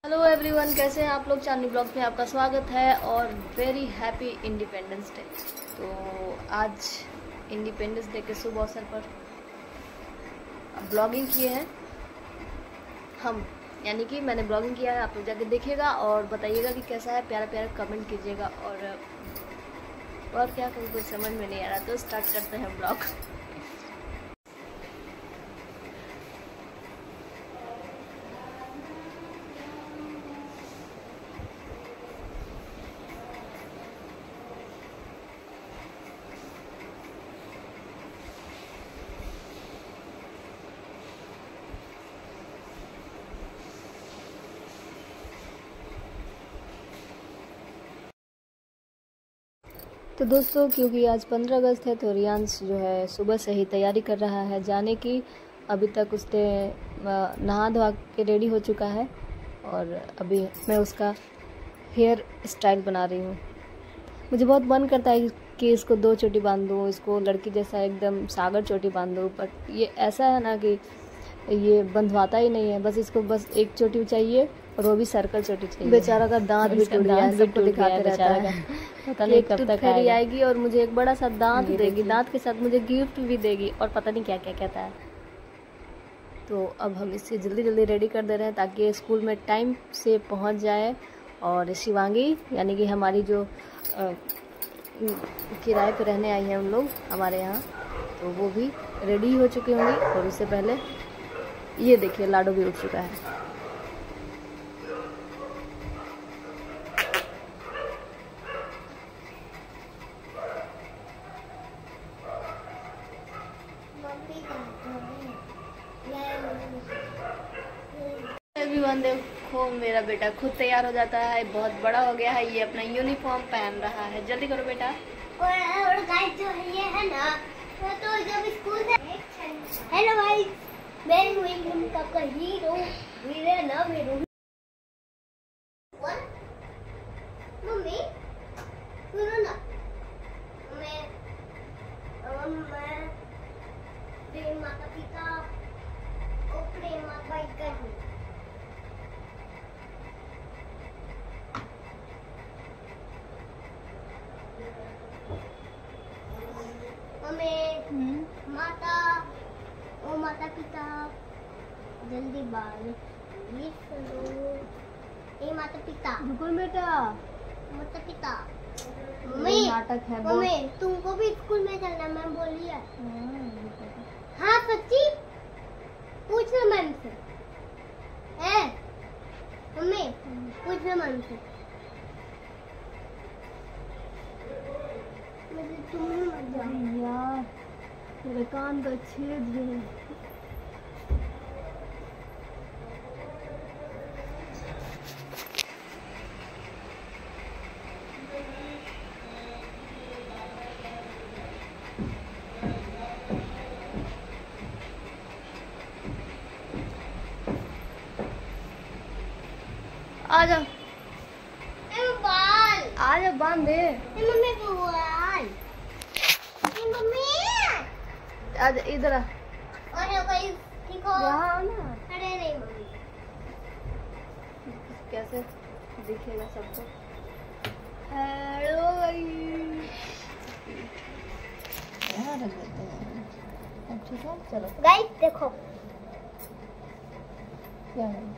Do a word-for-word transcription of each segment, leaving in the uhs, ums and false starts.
Hello everyone, कैसे हैं आप लोग। चांदनी ब्लॉग में आपका स्वागत है और वेरी हैप्पी इंडिपेंडेंस डे। तो आज इंडिपेंडेंस डे के शुभ अवसर पर ब्लॉगिंग किए हैं हम, यानी कि मैंने ब्लॉगिंग किया है। आप लोग जाके देखिएगा और बताइएगा कि कैसा है, प्यारा प्यारा कमेंट कीजिएगा। और और क्या करूँ, कुछ समझ में नहीं आ रहा, तो स्टार्ट करते हैं ब्लॉग। तो दोस्तों, क्योंकि आज पंद्रह अगस्त है तो रियांश जो है सुबह से ही तैयारी कर रहा है जाने की। अभी तक उसने नहा धोआ के रेडी हो चुका है और अभी मैं उसका हेयर स्टाइल बना रही हूँ। मुझे बहुत मन करता है कि इसको दो चोटी बांध दूँ, इसको लड़की जैसा एकदम सागर चोटी बांध दूँ, बट ये ऐसा है ना कि ये बंधवाता ही नहीं है। बस इसको बस एक चोटी चाहिए और वो भी सर्कल चोटी चाहिए। बेचारा का दांत भी टूट गया है, सबको दिखाते रहता है। पता नहीं कब तक फेरी आएगी और मुझे एक बड़ा सा दांत देगी, दांत के साथ मुझे गिफ्ट भी देगी और पता नहीं क्या क्या कहता है। तो अब हम इससे जल्दी जल्दी रेडी कर दे रहे हैं ताकि स्कूल में टाइम से पहुंच जाए। और शिवांगी यानी कि हमारी जो किराए पे रहने आई है उन लोग हमारे यहाँ, तो वो भी रेडी हो चुकी होंगी। और उससे पहले ये देखिए, लाडो भी उठ चुका है। एवरीवन, देखो मेरा बेटा खुद तैयार हो जाता है, बहुत बड़ा हो गया है। ये अपना यूनिफॉर्म पहन रहा है। जल्दी करो बेटा। और और गाइस जो है ये है ना, तो, तो जब स्कूल से हेलो गाइस, मैं हूं इनका का हीरो, मेरा नाम है रोहित। मम्मी सुनो ना, मैं मैं प्रेम माता पिता और प्रेम माता भाई कर माता ओ माता पिता जल्दी बाल ये सुनो। ए माता पिता, रुको बेटा। माता पिता मम्मी नाटक है। मम्मी तुमको भी स्कूल में चलना मैम बोली है। हाँ सच्ची, पूछना मैम से। है मम्मी, पूछना मैम से। मुझे तुम्हें मत जाओ यार, मेरे कान का छेद है। आ जाओ, बाल आ जाओ, बांध दे। मम्मी को बाल, मम्मी आज इधर आ। और कोई देखो यहाँ ना। अरे नहीं मम्मी, कैसे दिखेगा सबको। हेलो यहाँ रख देते हैं। अब ठीक है, चलो गाइस देखो क्या है।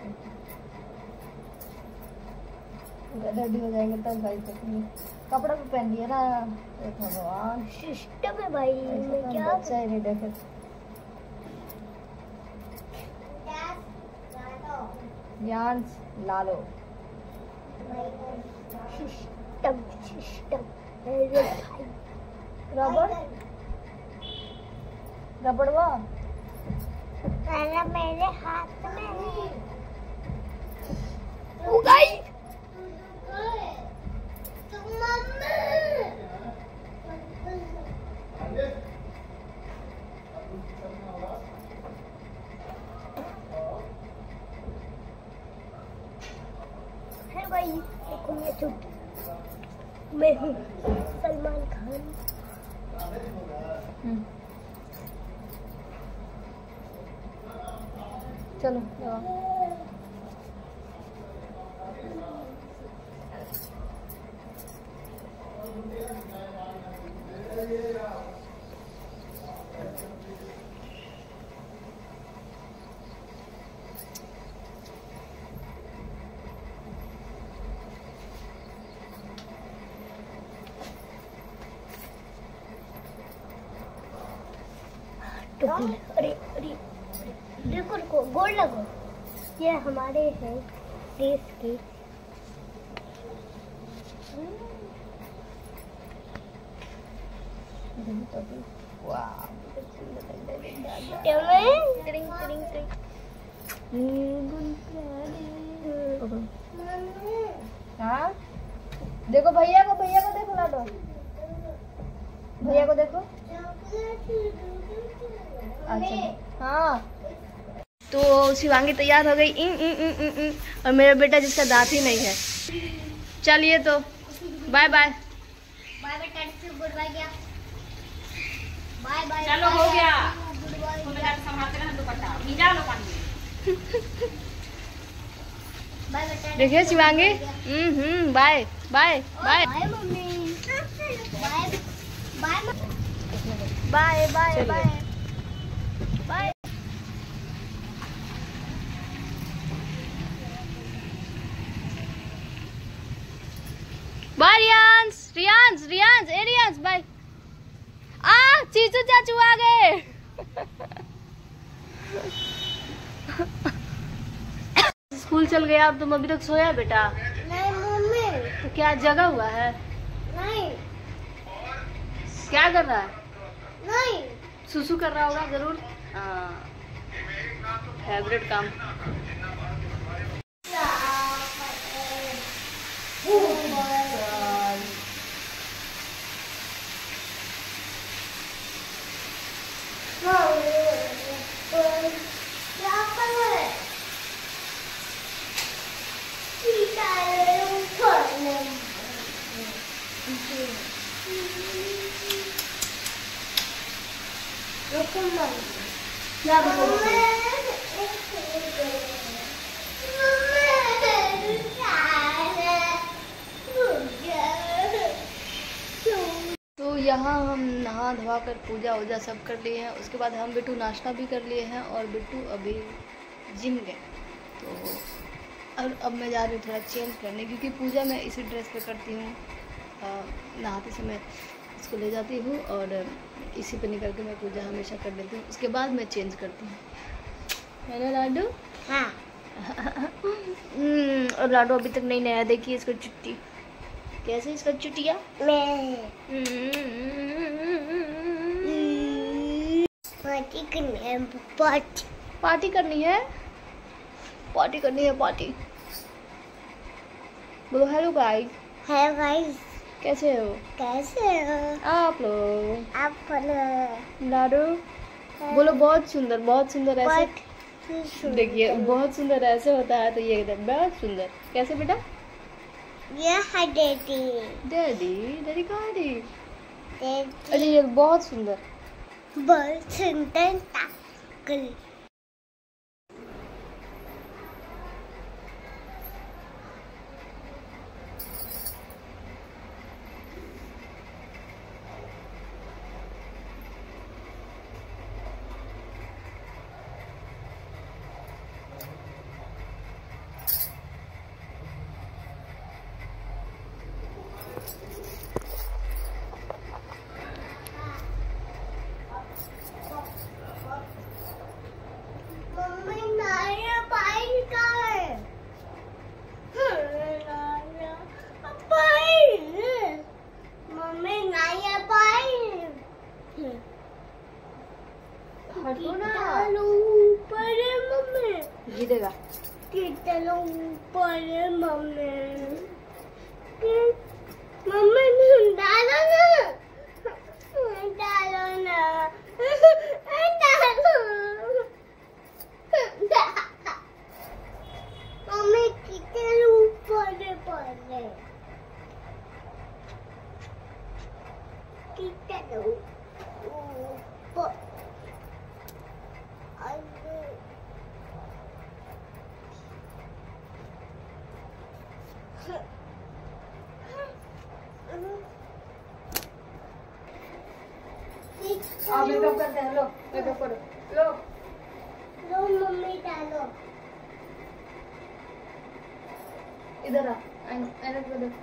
रेडी हो जाएंगे तब गाइस देखेंगे। कपड़ा भी पहन लिया ना, भगवान सिस्टम है भाई। मैं क्या बच्चा ही नहीं देखे। ज्ञान लालो सिस्टम सिस्टम रबड़ रबड़ वो अरे मेरे हाथ में ओ गाइस देखो ये छोटी मैं हूँ सलमान खान। चलो अरे अरे देखो देखो गोल लगो। ये हमारे हैं देश के हाँ देखो भैया को, भैया को देखो, ला दो भैया को देखो। अच्छा हाँ, तो शिवांगी तैयार हो गई इन, इन, इन, इन, इन, और मेरा बेटा जिसका दांत ही नहीं है। चलिए तो बाय बाय बाय बेटा, गुड बाय गया, बाय बाय। चलो हो गया, तुम्हें जाके संभालते रहना दुपट्टा, भिजा लो पानी में। बाय बेटा, देखिए Shivangi. Hmm hmm bye bye bye bye mummy, bye bye bye bye bye bye. Bye Riyansh, Riyansh Riyansh ए रियांस बाय। आ चीचू चाचू आ गए। स्कूल चल गया, अब तुम अभी तक सोया बेटा? नहीं मम्मी। तो क्या जगा हुआ है? नहीं। क्या कर रहा है? नहीं। सुसु कर रहा होगा जरूर। हाँ फेवरेट काम। क्या तो यहाँ हम नहा धोवा कर पूजा वूजा सब कर लिए हैं। उसके बाद हम बिट्टू नाश्ता भी कर लिए हैं और बिट्टू अभी जिम गए। तो और अब मैं जा रही हूँ थोड़ा चेंज करने, क्योंकि पूजा मैं इसी ड्रेस पे करती हूँ। नहाते समय इसको ले जाती हूँ और इसी पे निकल के मैं पूजा हमेशा कर लेती हूँ। उसके बाद मैं चेंज करती हूँ। है ना लाडू? हाँ। और लाडू अभी तक नहीं नया, देखिए इसका चुट्टी कैसे, इसका चुटिया। पार्टी करनी है, पार्टी पार्टी करनी है, पार्टी करनी है पार्टी। बोलो हेलो गाइस। है गाइस, कैसे हो? कैसे हो आप लोग? आप बोलो। लाडू बोलो बहुत सुंदर, बहुत सुंदर ऐसे। देखिए बहुत सुंदर ऐसे होता है, तो ये बहुत सुंदर कैसे बेटा? ये है डैडी। डैडी डैडी कहाँ है? डैडी अरे ये बहुत सुंदर, बहुत सुंदर ताकल। हटो ना, ऊपर है मम्मी। गिरेगा। चलो ऊपर है मम्मी। मम्मी डालो ना, डालो ना, डालो। मम्मी कितने ऊपर है पड़े, कितने ऊपर। आप मेकअप करते हैं, लो मेकअप करो, लो लो मम्मी डालो। इधर आ, ऐनक पे देख।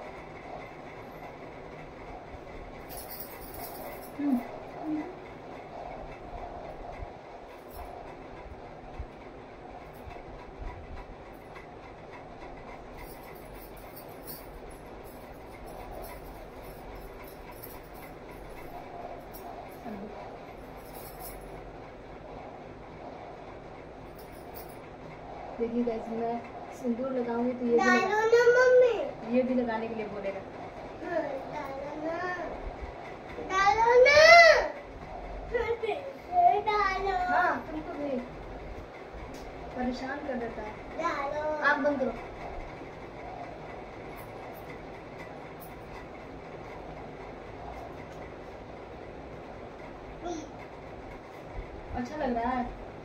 देखिएगा इसमें सिंदूर लगाऊंगी तो ये भी डालो लगा, ना मम्मी। ये भी लगाने के लिए बोलेगा। हाँ, डालो ना, डालो ना, डालो, हाँ तुमको भी परेशान कर देता है। डालो। आप बंद करो। अच्छा लग रहा है,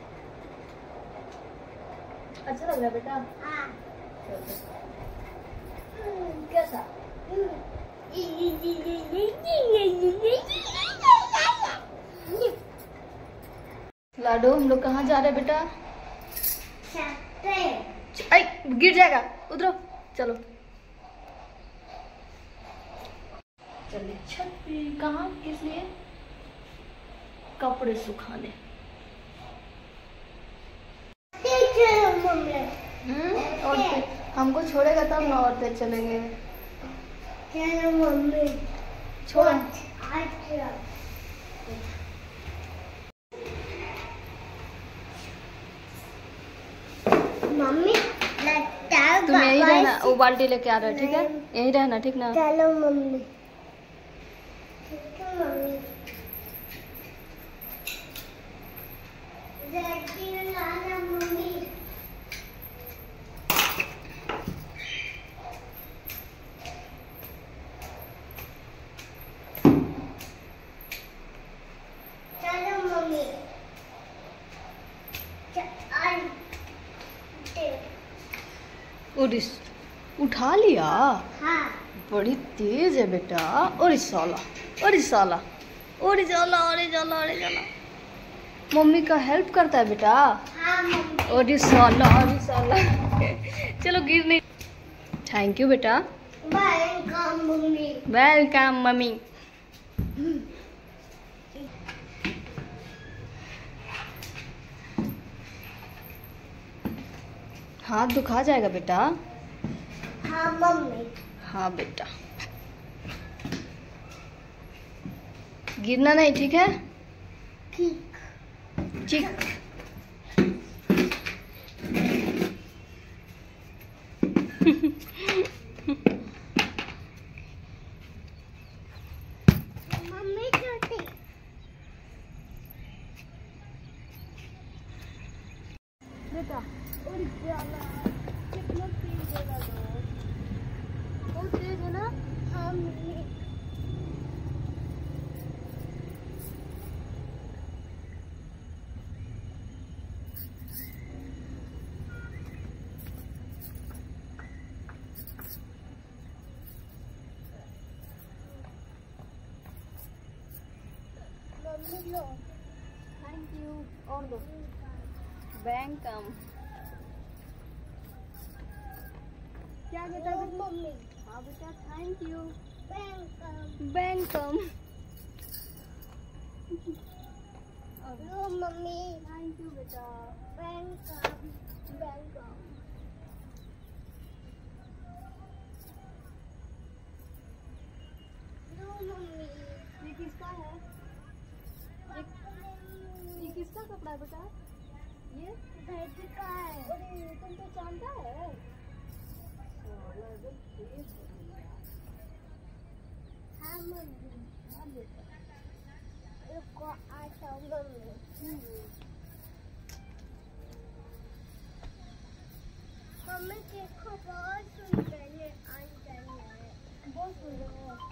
अच्छा लग रहा है बेटा। हाँ। कैसा? लाडो हम लोग कहाँ जा रहे हैं बेटा? आई गिर जाएगा, उधरो चलो। चलिए छत पे। कहाँ, किस लिए? कपड़े सुखाने। हम्म और फिर हमको छोड़ेगा तब ना, और फिर चलेंगे। मम्मी छोड़। मम्मी तुम यही रहना, वो बाल्टी लेके आ रहा है, ठीक है? यही रहना, ठीक ना? चलो मम्मी। ठीक है मम्मी। जल्दी लाना मम्मी। चलो मम्मी। और उठा लिया। हाँ। बड़ी तेज है बेटा। और साला, और साला, और साला, और साला, और साला। मम्मी का हेल्प करता है बेटा। हाँ मम्मी। और साला, और साला। चलो गिर नहीं। थैंक यू बेटा। Welcome mummy. Welcome mummy. हाथ दुखा जाएगा बेटा। हाँ मम्मी। हाँ बेटा, गिरना नहीं, ठीक है? ठीक। ठीक। मम्मी छोटी। बेटा और जाला कितना तेज है ना, बहुत तेज है ना। हाँ मम्मी। मम्मी लो। Thank you. और दो। वेलकम। क्या बेटा? मम्मी। हाँ बेटा, थैंक यू। वेलकम। वेलकम। लो मम्मी। थैंक यू बेटा। वेलकम। वेलकम। लो मम्मी। ये किसका है? ये, ये किसका कपड़ा है बेटा? ये धरती का है। अरे तुम तो जानता है। हाँ मम्मी। हाँ बेटा। रुको आता हूँ मम्मी। मम्मी देखो बहुत सुंदर है, अंदर है। बहुत सुंदर है।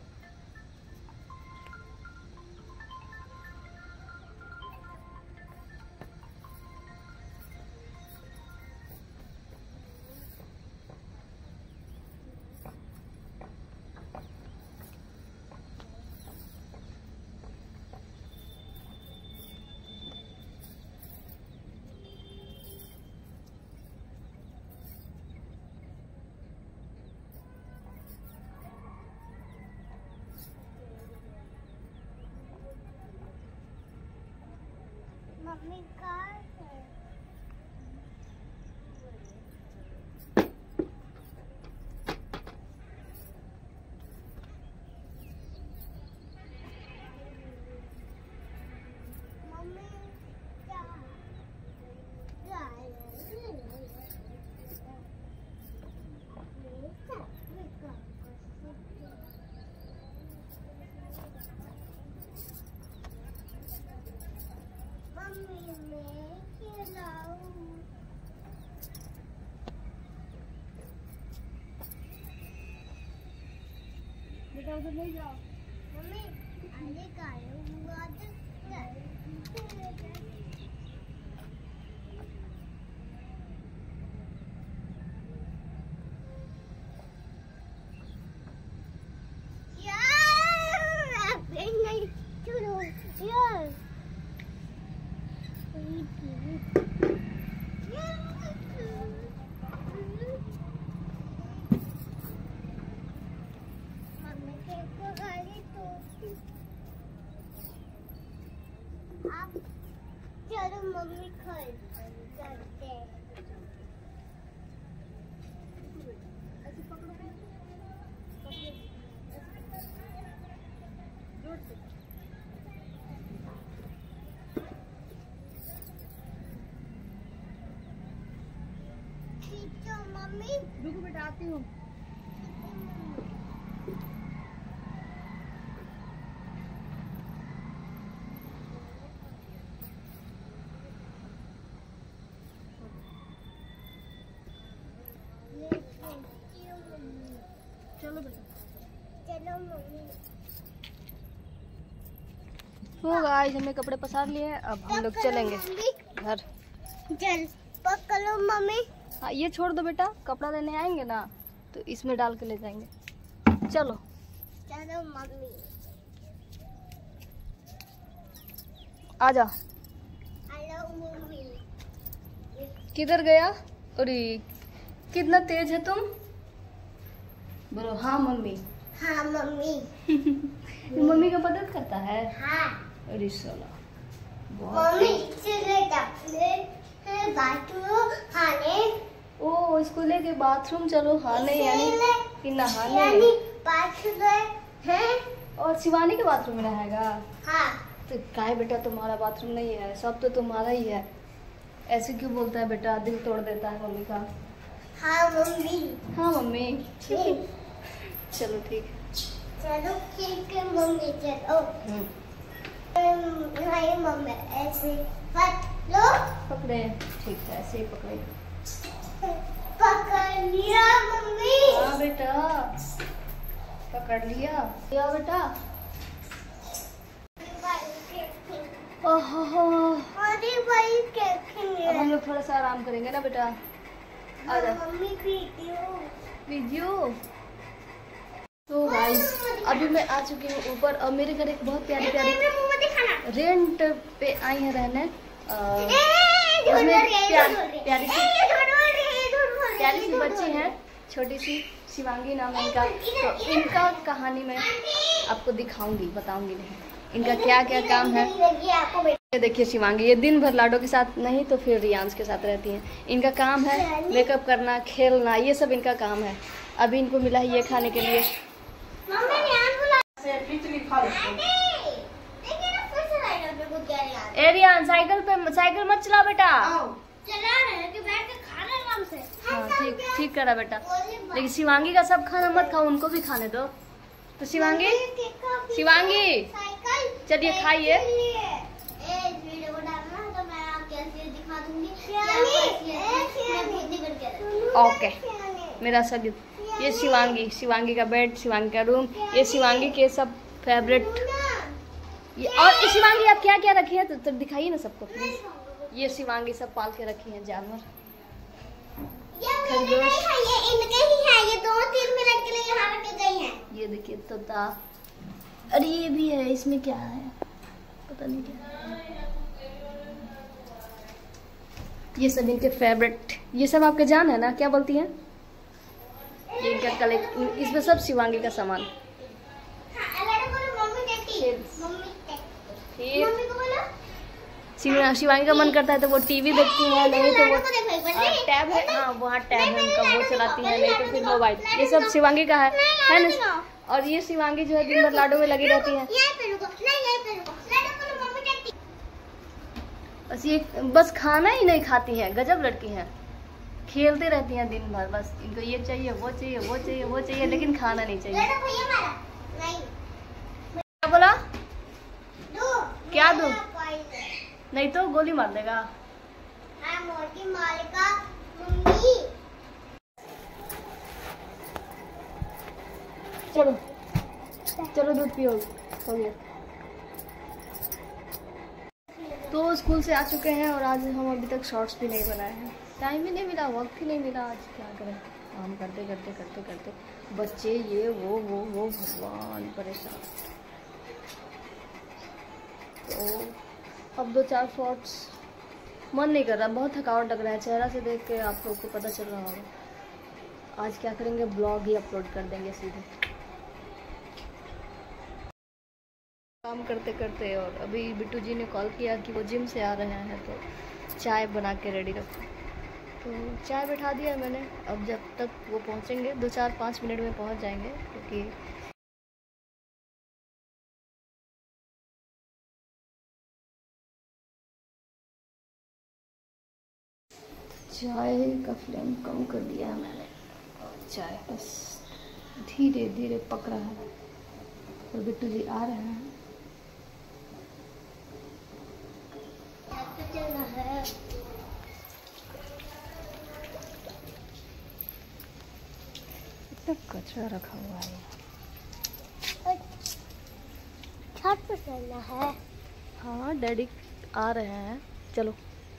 मम्मी कहाँ है? मम्मी क्या? बेटा उधर नहीं जाओ। मम्मी आगे का हुआ चलो मम्मी खरीद करते हैं। मम्मी रुको बेटा आती हूँ। चलो बेटा चलो मम्मी। हो गाइस हमने कपड़े पसार लिए, अब हम लोग चलेंगे घर। चल पकड़ो मम्मी। हाँ ये छोड़ दो बेटा, कपड़ा लेने आएंगे ना तो इसमें डाल के ले जाएंगे। चलो चलो मम्मी। आ जा। Hello mummy. किधर गया? अरे कितना तेज है तुम। बोलो हाँ मम्मी। हाँ मम्मी। मम्मी का मदद करता है। हाँ अरे सोला मम्मी चले जाते बाथरूम खाने। ओ स्कूल के बाथरूम चलो खाने यानी कि नहाने। यानी बाथरूम है और शिवानी के बाथरूम में रहेगा। हाँ तो काहे बेटा तुम्हारा बाथरूम नहीं है, सब तो तुम्हारा ही है। ऐसे क्यों बोलता है बेटा, दिल तोड़ देता है मम्मी का। हाँ मम्मी। हाँ मम्मी ठीक। चलो ठीक। चलो ठीक है मम्मी चलो। हम्म नहीं मम्मी ऐसे पकड़ो। पकड़े ठीक है, ऐसे ही पकड़े। पकड़ लिया मम्मी। हाँ बेटा पकड़ लिया। लिया बेटा। ओहो अरे भाई कैसे अब हम लोग थोड़ा सा आराम करेंगे ना बेटा। आ जा। Mummy video video. तो गाइस अभी मैं आ चुकी हूँ ऊपर और मेरे घर एक बहुत प्यारी प्यारी रेंट पे आई है रहने। उसमें प्यार, प्यारी सी प्यारी सी बच्ची है, छोटी सी शिवांगी नाम है इनका। तो इनका कहानी मैं आपको दिखाऊंगी, बताऊंगी नहीं इनका क्या क्या काम है। ये देखिए शिवांगी, ये दिन भर लाडो के साथ नहीं तो फिर रियांश के साथ रहती हैं। इनका काम है मेकअप करना, खेलना, ये सब इनका काम है। अभी इनको मिला है ये खाने के लिए। ए रियान साइकिल पे साइकिल मत चला बेटा। चला रहे कि बैठ के खाना आराम से। हाँ ठीक ठीक करा बेटा, लेकिन शिवांगी का सब खाना मत खाओ, उनको भी खाने दो। तो शिवांगी शिवांगी चलिए खाइए। ओके मेरा सगी ये शिवांगी, शिवांगी का बेड, शिवांगी का रूम, ये शिवांगी के सब फेवरेट। ये और ये शिवांगी आप क्या क्या रखी है तो, तो दिखाइए ना सबको प्लीज। ये शिवांगी सब पाल के रखी है जानवर। खरगोश ये देखिए तोता। अरे ये भी है, इसमें क्या है पता नहीं क्या। ये सब इनके फेवरेट, ये सब आपके जान है ना, क्या बोलती हैं ये इनका कलेक्ट। इसमें सब शिवांगी का सामान। फिर शिवांगी का मन करता है तो वो टीवी देखती है, नहीं तो वो टैब है। हाँ वहाँ टैब है उनका, वो चलाती है, नहीं तो फिर मोबाइल। ये सब शिवांगी का है है ना। और ये शिवांगी जो है दिन भर लाडो में लगी रहती है। बस ये बस खाना ही नहीं खाती हैं, गजब लड़की हैं। खेलते रहती हैं दिन भर, बस इनको ये चाहिए वो चाहिए वो चाहिए वो चाहिए, लेकिन खाना नहीं चाहिए। क्या बोला? क्या दो? नहीं तो गोली मार देगा। चलो चलो दूध पियो, हो गया। तो स्कूल से आ चुके हैं और आज हम अभी तक शॉर्ट्स भी नहीं बनाए हैं, टाइम ही नहीं मिला, वक्त ही नहीं मिला। आज क्या करें, काम करते करते करते करते बच्चे ये वो वो वो भगवान परेशान। तो अब दो चार शॉर्ट्स मन नहीं कर रहा, बहुत थकावट लग रहा है, चेहरा से देख के आप लोग को पता चल रहा होगा। आज क्या करेंगे, ब्लॉग ही अपलोड कर देंगे सीधे काम करते करते। और अभी बिट्टू जी ने कॉल किया कि वो जिम से आ रहे हैं तो चाय बना के रेडी रखो, तो चाय बैठा दिया मैंने। अब जब तक वो पहुंचेंगे, दो चार पाँच मिनट में पहुंच जाएंगे, क्योंकि चाय का फ्लेम कम कर दिया है मैंने और चाय बस धीरे धीरे पक रहा है। और बिट्टू जी आ रहे हैं। है इतना कचरा रखा हुआ है, छत पे चलना है। हाँ डैडी आ रहे हैं, चलो।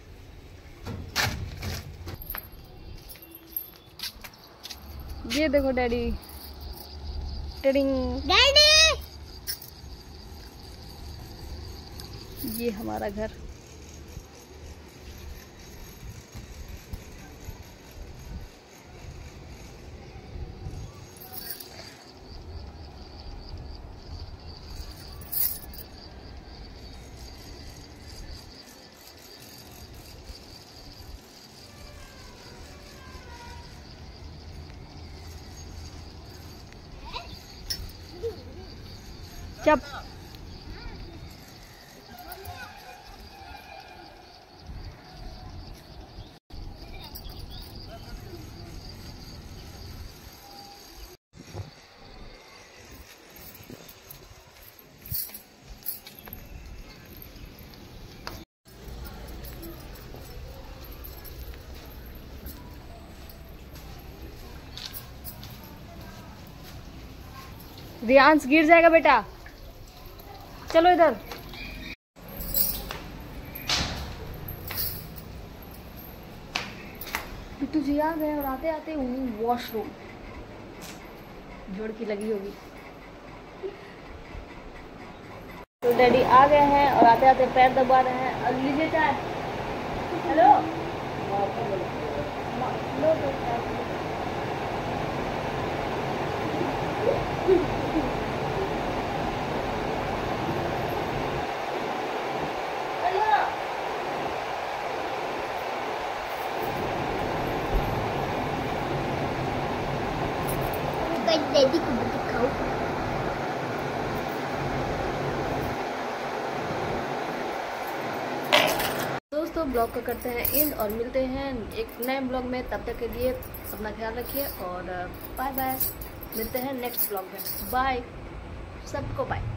ये देखो डैडी, टिडिंग डैडी, ये हमारा घर। चप रियांश गिर जाएगा बेटा, चलो इधर। बिट्टू जी आ गए और आते आते वॉशरूम जोड़ की लगी होगी। तो डैडी आ गए हैं और आते आते पैर दबा रहे हैं। अब लीजिए चाय। हेलो लो तो चाय। डैडी को दिखाओ। दोस्तों ब्लॉग को करते हैं एंड और मिलते हैं एक नए ब्लॉग में। तब तक के लिए अपना ख्याल रखिए और बाय बाय। मिलते हैं नेक्स्ट ब्लॉग में। बाय सबको, बाय।